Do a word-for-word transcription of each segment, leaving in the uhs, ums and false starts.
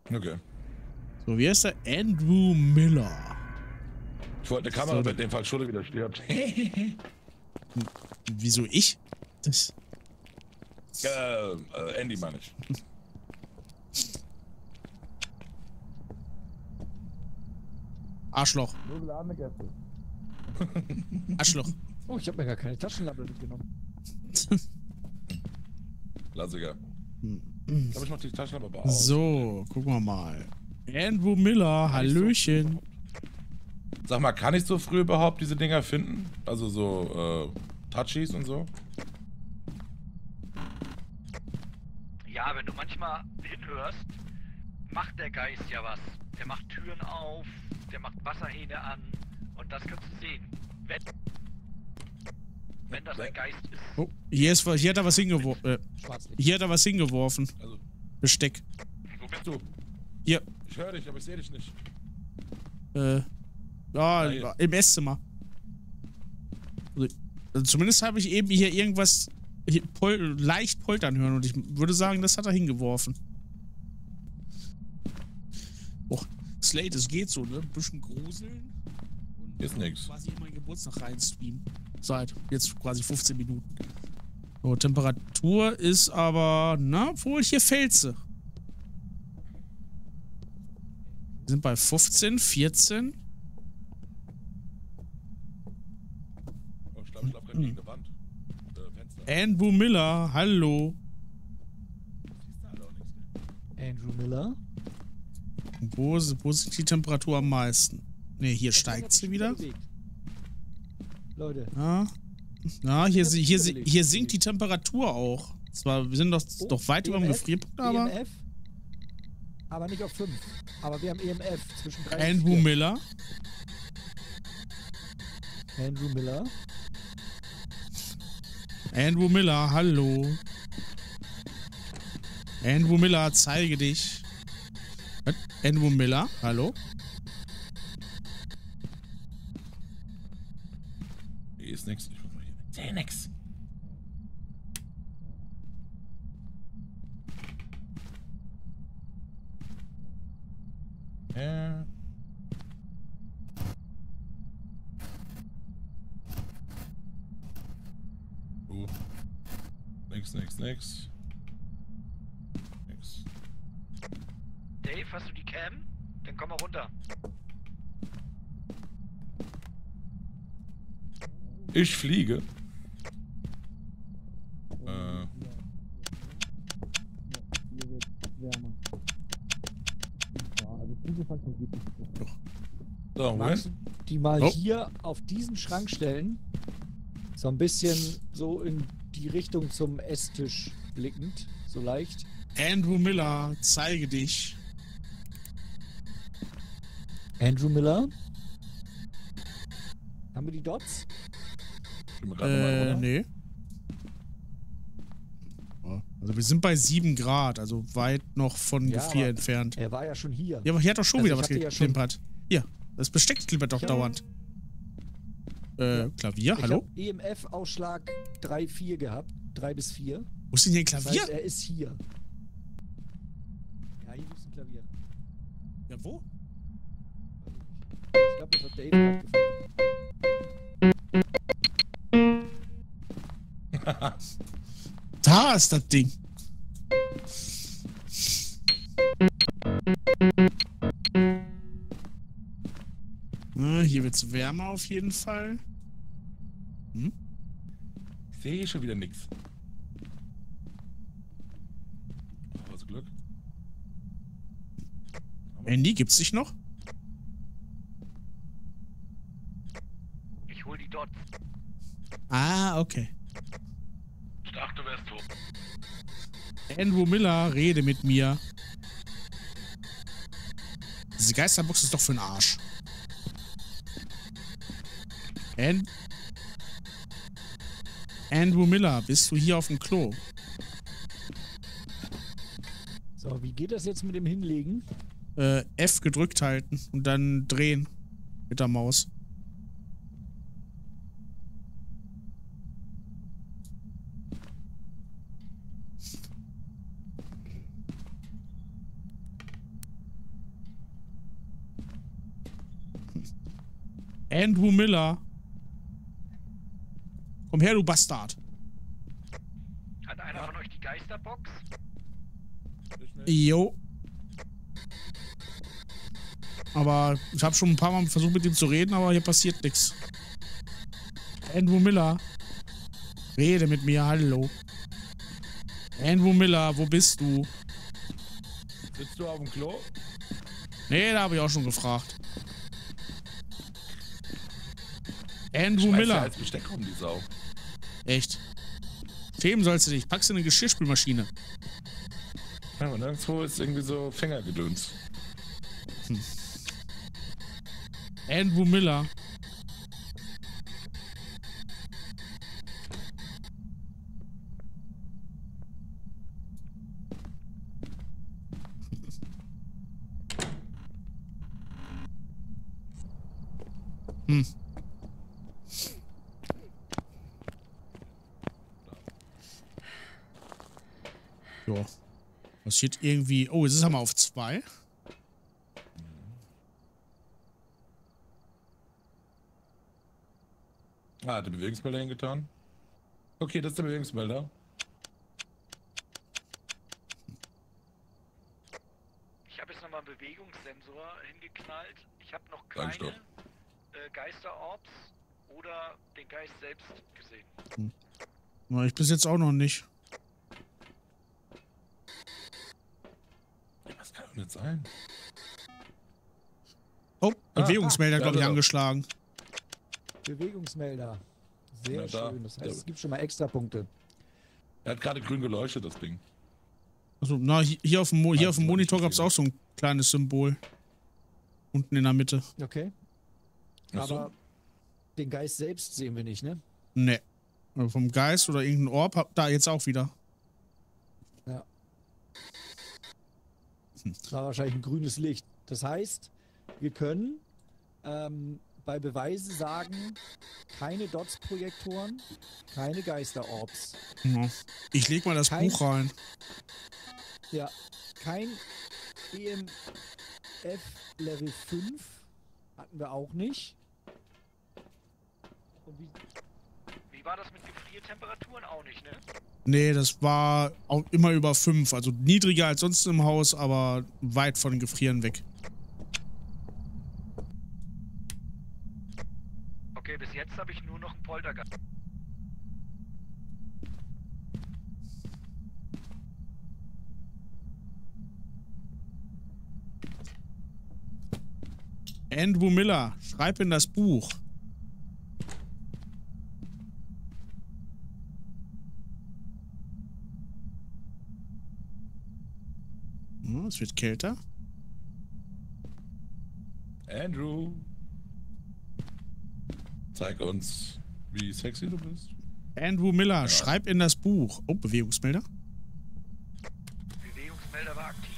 Okay. So, wie heißt der? Andrew Miller. Ich wollte eine Kamera so, mit dem Fall Schulle wieder stirbt. Wieso ich? Das. Äh, äh, Andy meine ich. Arschloch. Nur geladene Gäste. Arschloch. Oh, ich habe mir gar keine Taschenlampe mitgenommen. Klassiker. Ich glaube, ich mach die Taschenlampe aber aus. So, gucken wir mal. Andrew Miller, Hallöchen. Sag mal, kann ich so früh überhaupt diese Dinger finden? Also so, äh, Touchies und so? Ja, wenn du manchmal hinhörst, macht der Geist ja was. Der macht Türen auf, der macht Wasserhähne an und das kannst du sehen. Wenn, wenn das ein Geist ist. Oh, hier, ist, hier hat er was hingeworfen. Äh, hier hat er was hingeworfen. Also, Besteck. wo bist du? Hier. Ich höre dich, aber ich sehe dich nicht. Äh, ja, ja im Esszimmer. Also, also zumindest habe ich eben hier irgendwas hier pol leicht poltern hören und ich würde sagen, das hat er hingeworfen. Oh, Slate, es geht so, ne? Ein bisschen gruseln. Und ist nix. Quasi in meinen Geburtstag reinstreamen. Seit jetzt quasi fünfzehn Minuten. So, Temperatur ist aber, na, wohl hier fällt sie. Wir sind bei fünfzehn, vierzehn. Oh, ich glaube, ich laufe gerade gegen die Wand. Äh, Fenster. Andrew Miller, hallo. Andrew Miller. Wo, wo sinkt die Temperatur am meisten? Ne, hier steigt sie wieder. Leute. Ja, ja hier, hier, hier, hier sinkt die Temperatur auch. Zwar, wir sind doch, oh, doch weit über dem Gefrierpunkt, aber... E M F, aber nicht auf fünf. Aber wir haben E M F zwischen drei und Andrew vier. Miller. Andrew Miller. Andrew Miller, hallo. Andrew Miller, zeige dich. Was? Andrew Miller, hallo. Hier ist nix. Ich muss mal hier. Ich sehe nix. Ja. Uh. Nix, nix, nix. Nix. Dave, hast du die Cam? Dann komm mal runter. Ich fliege. Äh. So, Magst du die mal oh. hier auf diesen Schrank stellen? So ein bisschen so in die Richtung zum Esstisch blickend. So leicht. Andrew Miller, zeige dich. Andrew Miller. Haben wir die Dots? Äh, nee. Also wir sind bei sieben Grad, also weit noch von Ja, Gefrier aber entfernt. Er war ja schon hier. Ja, aber hier hat doch schon Also wieder ich was hatte ja geklimpert. Hier, das Besteck klimpert doch Ja. dauernd. Äh, Ja. Klavier, Ich hallo? habe E M F-Ausschlag drei, vier gehabt. drei bis vier. Wo ist denn hier ein Das Klavier? heißt, er ist hier. Ja, hier ist ein Klavier. Ja, wo? Ich glaube, das hat Dave gerade gefunden. Da ist das Ding. Na, hier wird's wärmer auf jeden Fall. Hm? Ich sehe hier schon wieder nix. Oh, was Glück. Andy, gibt's dich noch? Ich hol die Dots. Ah, okay. Ich dachte, du wärst tot. Andrew Miller, rede mit mir. Diese Geisterbox ist doch für den Arsch. And Andrew Miller, bist du hier auf dem Klo? So, wie geht das jetzt mit dem Hinlegen? Äh, F gedrückt halten und dann drehen mit der Maus. Andrew Miller. Komm her, du Bastard. Hat einer von euch die Geisterbox? Ich nicht. Jo. Aber ich habe schon ein paar Mal versucht mit ihm zu reden, aber hier passiert nichts. Andrew Miller. Rede mit mir, hallo. Andrew Miller, wo bist du? Sitzt du auf dem Klo? Nee, da habe ich auch schon gefragt. Andrew Schmeißt ja Miller. als Besteck rum, die Sau. Echt. Schämen sollst du dich. Packst du in eine Geschirrspülmaschine. Ja, und nirgendwo ist irgendwie so Fingergedöns. Hm. Andrew Miller. Hm. So. Passiert irgendwie. Oh, jetzt ist er mal auf zwei. Ah, hat der Bewegungsmelder hingetan? Okay, das ist der Bewegungsmelder. Ich habe jetzt nochmal einen Bewegungssensor hingeknallt. Ich habe noch Sag ich keine doch. äh, Geisterorbs oder den Geist selbst gesehen. Na, ich bis jetzt auch noch nicht. Was kann doch nicht sein? Oh, Ah, Bewegungsmelder, ah, glaube ich, ja, angeschlagen. Bewegungsmelder. Sehr Na, da. schön. Das heißt, Da. es gibt schon mal extra Punkte. Er hat gerade grün geleuchtet, das Ding. Also, na, hi- hier auf dem, Mo hier Ah, auf dem das Monitor hab gab ich es auch so ein kleines Symbol. Unten in der Mitte. Okay. Ach so. Aber den Geist selbst sehen wir nicht, ne? Ne. Also vom Geist oder irgendein Orb, hab- da jetzt auch wieder. Ja. Das war wahrscheinlich ein grünes Licht. Das heißt, wir können ähm, bei Beweisen sagen, keine Dots-Projektoren, keine Geisterorbs. Ja. Ich leg mal das Kein- Buch rein. Ja, kein E M F Level fünf hatten wir auch nicht. Und wie, Wie war das mit Gefriertemperaturen? Auch nicht, ne? Nee, das war auch immer über fünf. Also niedriger als sonst im Haus, aber weit von Gefrieren weg. Okay, bis jetzt habe ich nur noch einen Poltergeist. Andrew Miller, schreib in das Buch. Hm, es wird kälter. Andrew. Zeig uns, wie sexy du bist. Andrew Miller, schreib in das Buch. Oh, Bewegungsmelder. Bewegungsmelder war aktiv.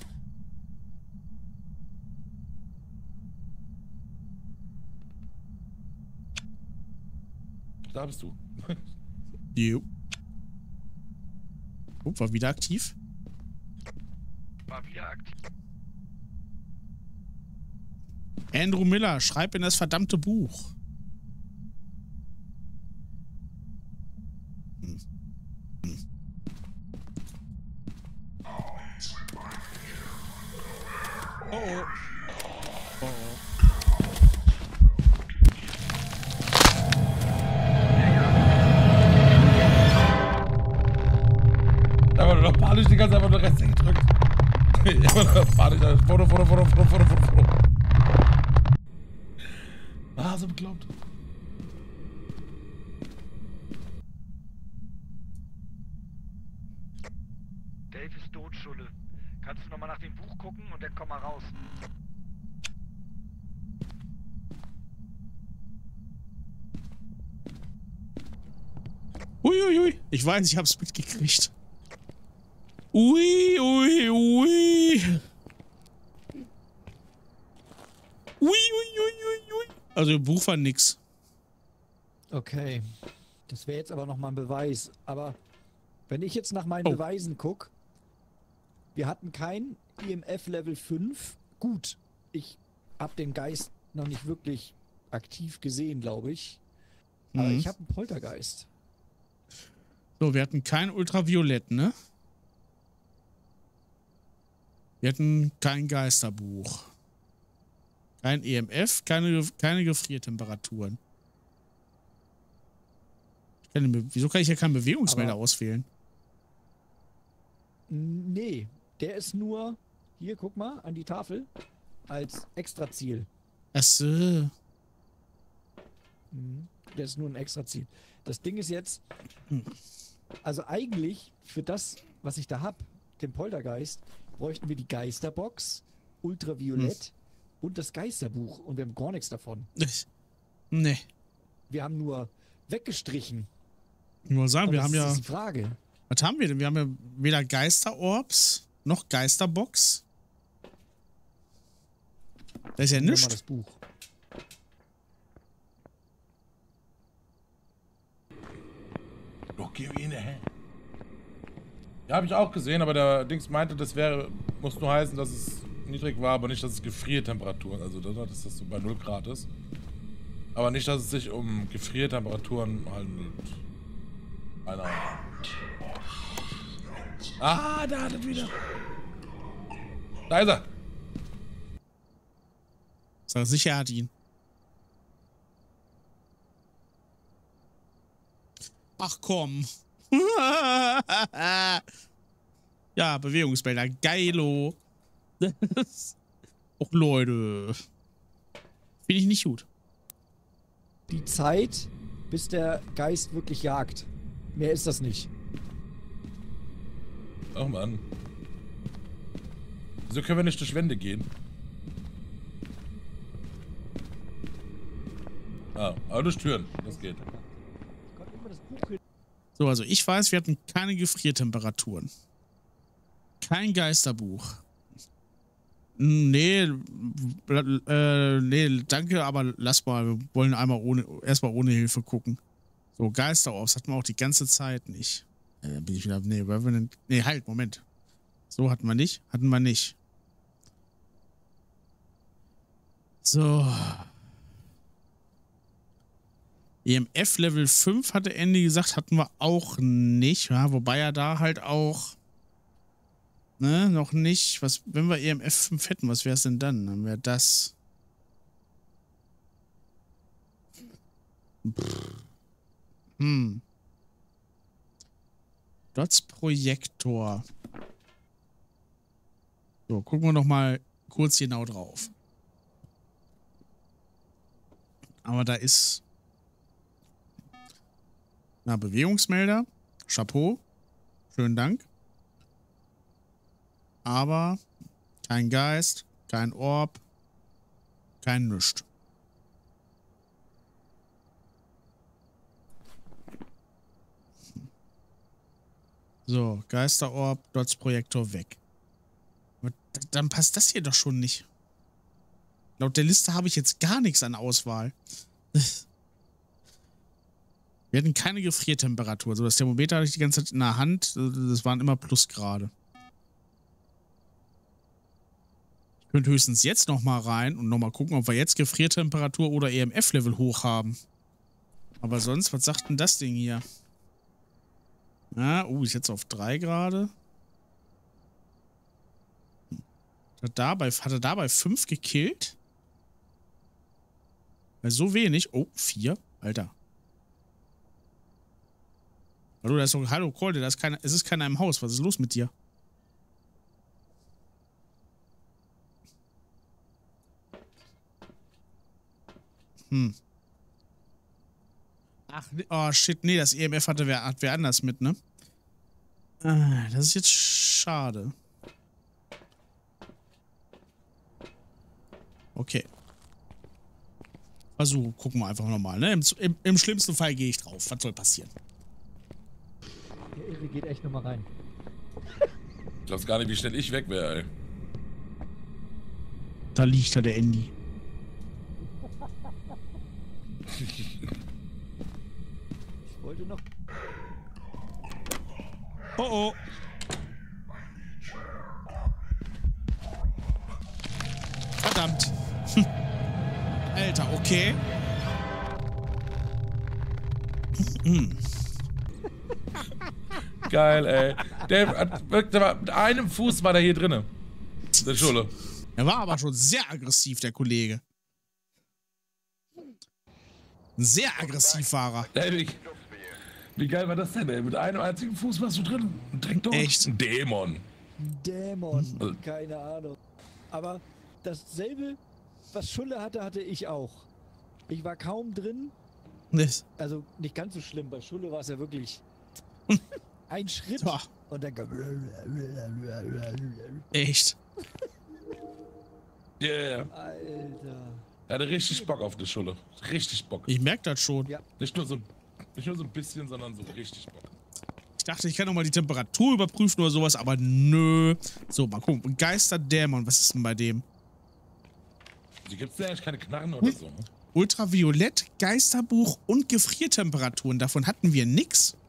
Da bist du. Jo. Oh, war wieder aktiv. War wieder aktiv. Andrew Miller, schreib in das verdammte Buch. Hm. Hm. Oh oh. Oh oh. Aber nur noch panisch die ganze Zeit einfach nur Reste gedrückt. Immer noch panisch. Foto, Foto, Foto, Foto, Foto, Foto, Foto. Ah, so bekloppt. Dave ist tot, Schulle. Kannst du nochmal nach dem Buch gucken und dann komm mal raus. Uiuiui. Ich weiß, ich hab's mitgekriegt. Ui, ui, ui. Ui, ui, ui, ui, ui. Also im Buch war nix. okay. Das wäre jetzt aber nochmal ein Beweis. Aber wenn ich jetzt nach meinen Oh. Beweisen gucke, wir hatten kein E M F Level fünf. Gut, ich habe den Geist noch nicht wirklich aktiv gesehen, glaube ich. Aber Mhm. ich habe einen Poltergeist. So, wir hatten kein Ultraviolett, ne? Wir hatten kein Geisterbuch. Kein E M F, keine, keine Gefriertemperaturen. Ich kann, den- wieso kann ich hier keinen Bewegungsmelder Aber- auswählen? Nee, der ist nur, hier, guck mal, an die Tafel, als Extraziel. Achso. Mhm. Der ist nur ein Extraziel. Das Ding ist jetzt, Hm. also eigentlich für das, was ich da habe, den Poltergeist, bräuchten wir die Geisterbox, Ultraviolett Hm. und das Geisterbuch. Und wir haben gar nichts davon. Nee. Wir haben nur weggestrichen. Ich muss sagen, Und wir das haben ist ja. die Frage. Was haben wir denn? Wir haben ja weder Geisterorbs noch Geisterbox. Da ist ja Nehmen wir mal nichts. das Buch. Doch, gib ihn her. Ja, habe ich auch gesehen, aber der Dings meinte, das wäre, muss nur heißen, dass es niedrig war, aber nicht, dass es Gefriertemperaturen, also dass das so bei null Grad ist. Aber nicht, dass es sich um Gefriertemperaturen handelt. Keine Ahnung. Ah, da hat er wieder. Da ist er. Sag sicher, er hat ihn. Ach komm. Ja, Bewegungsmelder. Geilo. Och, Leute. Finde ich nicht gut. Die Zeit, bis der Geist wirklich jagt. Mehr ist das nicht. Oh Mann. Wieso können wir nicht durch Wände gehen? Ah, aber durch Türen. Das geht. Ich konnte immer das Buch hin. So, also ich weiß, wir hatten keine Gefriertemperaturen. Kein Geisterbuch. Nee, äh, nee, danke, aber lass mal, wir wollen einmal ohne, erstmal ohne Hilfe gucken. So, Geisterorbs hatten wir auch die ganze Zeit nicht. Äh, dann bin ich wieder, nee, Revenant, nee, halt, Moment. So hatten wir nicht, hatten wir nicht. So. E M F Level fünf hatte Andy gesagt, hatten wir auch nicht, ja, wobei er da halt auch ne, noch nicht, was, wenn wir E M F fünf hätten, was wäre es denn dann? Dann wäre das Pff. Hm. Dots Projektor. So, gucken wir noch mal kurz genau drauf. Aber da ist na, Bewegungsmelder. Chapeau. Schönen Dank. Aber kein Geist, kein Orb, kein Nischt. So, Geisterorb, Dots Projektor weg. Aber dann passt das hier doch schon nicht. Laut der Liste habe ich jetzt gar nichts an Auswahl. Wir hatten keine Gefriertemperatur. So, das Thermometer hatte ich die ganze Zeit in der Hand. Das waren immer Plusgrade. Ich könnte höchstens jetzt noch mal rein und noch mal gucken, ob wir jetzt Gefriertemperatur oder E M F-Level hoch haben. Aber sonst, was sagt denn das Ding hier? Ja, oh, ist jetzt auf drei gerade. Hat er dabei, hat er dabei fünf gekillt? Weil so wenig. Oh, vier. Alter. Hallo, da ist doch. Hallo, Kolde, da ist keiner. Es ist keiner im Haus. Was ist los mit dir? Hm. Ach, oh shit, nee, das E M F hatte wer, hat wer anders mit, ne? Ah, das ist jetzt schade. Okay. Versuch, gucken wir einfach nochmal, ne? Im, im, Im schlimmsten Fall gehe ich drauf. Was soll passieren? Der Irre geht echt nochmal rein. Ich glaub's gar nicht, wie schnell ich weg wäre, ey. Da liegt da der Andy. Ich wollte noch. Oh oh. Verdammt. Alter, okay. Mm. Geil, ey. Der hat, wirklich, der war, mit einem Fuß war der hier drinne. Der Schule. Er war aber schon sehr aggressiv, der Kollege. Ein sehr aggressiv war er. Ey, wie, wie geil war das denn, ey? Mit einem einzigen Fuß warst du drin. Direkt durch. Echt? Ein Dämon. Dämon, keine Ahnung. Aber dasselbe, was Schulle hatte, hatte ich auch. Ich war kaum drin. Das- Also nicht ganz so schlimm. Bei Schulle war es ja wirklich ein Schritt Ja. und dann kam... Echt. Ja, yeah, ja. Alter. Er hatte richtig Bock auf die Schule. Richtig Bock. Ich merke das schon. Ja. Nicht nur, so, nicht nur so ein bisschen, sondern so richtig Bock. Ich dachte, ich kann noch mal die Temperatur überprüfen oder sowas, aber nö. So, mal gucken. Geisterdämon, was ist denn bei dem? Hier gibt's ja eigentlich keine Knarren oder so, ne? Ultraviolett, Geisterbuch und Gefriertemperaturen. Davon hatten wir nix.